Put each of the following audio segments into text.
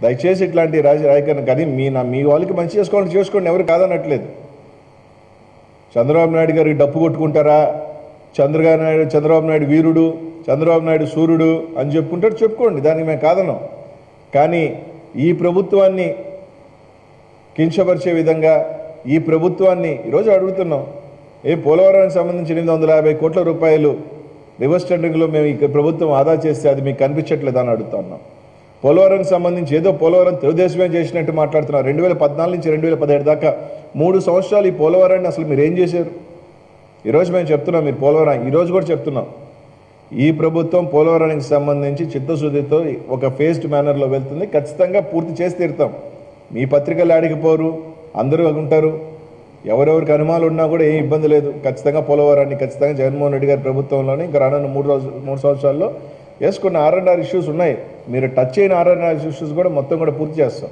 దయచేసి ఇట్లాంటి రాజకీయం కానీ మీ వాళ్ళకి మంచి చేసుకోండి, ఎవరు కాదనట్లేదు. చంద్రబాబు నాయుడు గారికి డప్పు కొట్టుకుంటారా, చంద్రబాబు నాయుడు వీరుడు, చంద్రబాబు నాయుడు సూర్యుడు అని చెప్పుకుంటారు, చెప్పుకోండి, దానికి మేము కాదనం. కానీ ఈ ప్రభుత్వాన్ని కించపరిచే విధంగా ఈ ప్రభుత్వాన్ని ఈరోజు అడుగుతున్నాం. పోలవరానికి సంబంధించి 850 కోట్ల రూపాయలు రివర్స్ టెండరింగ్లో మేము ఈ ప్రభుత్వం ఆదా చేస్తే అది మీకు కనిపించట్లేదు అని అడుగుతా ఉన్నాం. పోలవరానికి సంబంధించి ఏదో పోలవరం తెలుగుదేశమే చేసినట్టు మాట్లాడుతున్నారు. 2014 నుంచి 2017 దాకా 3 సంవత్సరాలు ఈ పోలవరాన్ని అసలు మీరు ఏం చేశారు? ఈరోజు మేము చెప్తున్నాం, మీరు పోలవరం ఈరోజు కూడా చెప్తున్నాం, ఈ ప్రభుత్వం పోలవరానికి సంబంధించి చిత్తశుద్ధితో ఒక ఫేస్డ్ మేనర్లో వెళ్తుంది, ఖచ్చితంగా పూర్తి చేసి తీరుతాం. మీ పత్రికలు ఆడికిపోరు, అందరూ ఉంటారు, ఎవరెవరికి అనుమానాలు ఉన్నా కూడా ఏం ఇబ్బంది లేదు. ఖచ్చితంగా పోలవరాన్ని ఖచ్చితంగా జగన్మోహన్ రెడ్డి గారి ప్రభుత్వంలోని ఇంకా రానున్న 3 సంవత్సరాల్లో వేసుకున్న R&R ఇష్యూస్ ఉన్నాయి, మీరు టచ్ అయిన R&R ఇష్యూస్ కూడా మొత్తం కూడా పూర్తి చేస్తాం.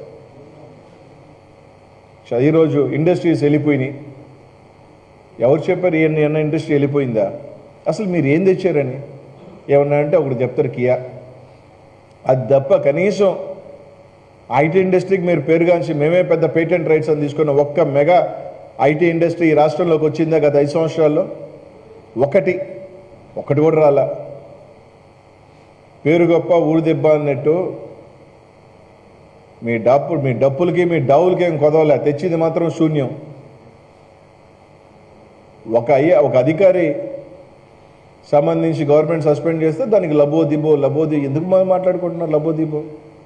ఈరోజు ఇండస్ట్రీస్ వెళ్ళిపోయినాయి, ఎవరు చెప్పారు ఏమన్నా ఇండస్ట్రీ వెళ్ళిపోయిందా? అసలు మీరు ఏం తెచ్చారని ఏమన్నా అంటే ఒకటి చెప్తారు కియా, అది తప్ప కనీసం ఐటీ ఇండస్ట్రీకి మీరు పేరుగాంచి మేమే పెద్ద పేటెంట్ రైట్స్ అని తీసుకున్న ఒక్క మెగా ఐటీ ఇండస్ట్రీ ఈ రాష్ట్రంలోకి వచ్చిందా గత 5 సంవత్సరాల్లో? ఒకటి కూడా రాలా. పేరు గొప్ప ఊరు దెబ్బ అన్నట్టు మీ డప్పులకి మీ డౌలకి ఏం కొదవలే, తెచ్చింది మాత్రం శూన్యం. ఒక అధికారి సంబంధించి గవర్నమెంట్ సస్పెండ్ చేస్తే దానికి లబోదిబో ఎందుకు మాట్లాడుకుంటున్నారు? లబోదిబో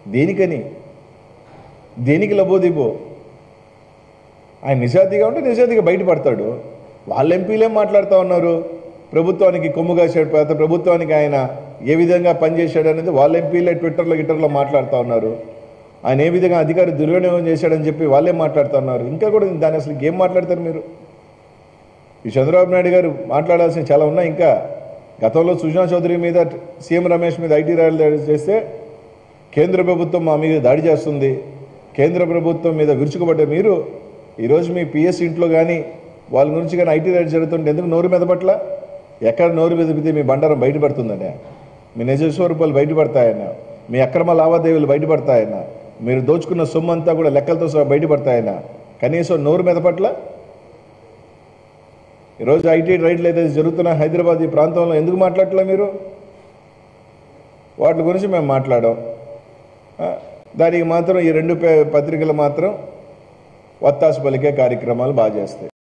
దేనికి లబోదిబో? ఆయన నిజాయితీగా ఉంటే నిజాయితీగా బయటపడతాడు. వాళ్ళ ఎంపీలేం మాట్లాడుతూ ఉన్నారు, ప్రభుత్వానికి కొమ్ముగా చేపడతా, ప్రభుత్వానికి ఆయన ఏ విధంగా పనిచేశాడు అనేది వాళ్ళ ఎంపీలే ట్విట్టర్లో మాట్లాడుతూ ఉన్నారు. ఆయన ఏ విధంగా అధికారి దుర్వినియోగం చేశాడని చెప్పి వాళ్ళే మాట్లాడుతూ ఉన్నారు. ఇంకా కూడా దాన్ని అసలు ఏం మాట్లాడతారు మీరు? ఈ చంద్రబాబు నాయుడు గారు మాట్లాడాల్సిన చాలా ఉన్నాయి. ఇంకా గతంలో సుజనా చౌదరి మీద, సీఎం రమేష్ మీద ఐటీ ర్యాలీ చేస్తే కేంద్ర ప్రభుత్వం మా మీద దాడి చేస్తుంది, కేంద్ర ప్రభుత్వం మీద విరుచుకుపడ్డ మీరు ఈరోజు మీ పిఎస్ ఇంట్లో కానీ వాళ్ళ గురించి కానీ ఐటీ రైడ్ జరుగుతుంటే ఎందుకు నోరు మెదపట్ల? ఎక్కడ నోరు మెదిపితే మీ బండారం బయటపడుతుందనే, మీ నిజ స్వరూపాలు బయటపడతాయన్నా, మీ అక్రమ లావాదేవీలు బయటపడతాయన్నా, మీరు దోచుకున్న సొమ్ము అంతా కూడా లెక్కలతో సహా బయటపడతాయన్నా, కనీసం నోరు మెదపట్ల? ఈరోజు ఐటీ రైడ్లు ఏదైతే జరుగుతున్న హైదరాబాద్ ఈ ప్రాంతంలో ఎందుకు మాట్లాడట్లే మీరు? వాటి గురించి మేము మాట్లాడాం. దానికి మాత్రం ఈ 2 పత్రికలు మాత్రం వత్తాసు పలికే కార్యక్రమాలు బాగా చేస్తాయి.